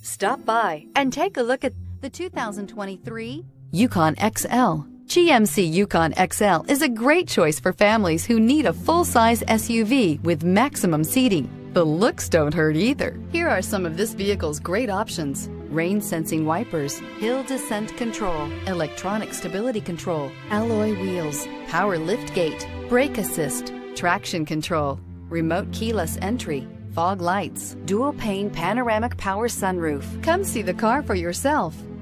Stop by and take a look at the 2023 Yukon XL. GMC Yukon XL is a great choice for families who need a full-size SUV with maximum seating. The looks don't hurt either. Here are some of this vehicle's great options: rain-sensing wipers, hill descent control, electronic stability control, alloy wheels, power liftgate, brake assist, traction control, remote keyless entry, fog lights, dual pane panoramic power sunroof. Come see the car for yourself.